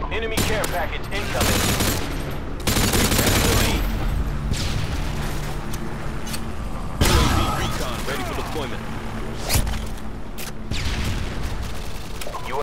Enemy care package incoming. UAV recon ready for deployment.